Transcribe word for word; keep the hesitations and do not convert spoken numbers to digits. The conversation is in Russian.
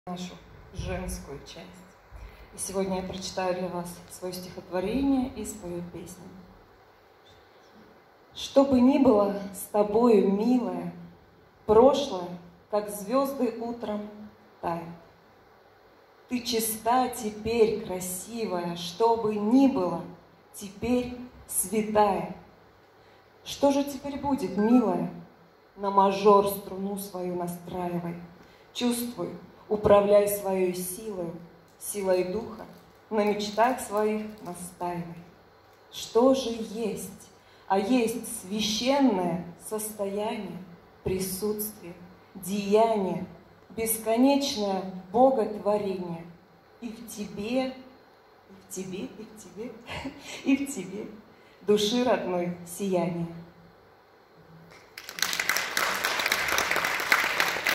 нашу женскую часть. И сегодня я прочитаю для вас свое стихотворение и свою песню. Что бы ни было с тобою, милая, прошлое, как звезды утром, тает. Ты чиста теперь, красивая, что бы ни было, теперь святая. Что же теперь будет, милая? На мажор струну свою настраивай. Чувствуй, управляй своей силой, силой духа, на мечтах своих настаивай. Что же есть? А есть священное состояние, присутствие, деяние, бесконечное боготворение. И в тебе, и в тебе, и в тебе, и в тебе души родной сияние.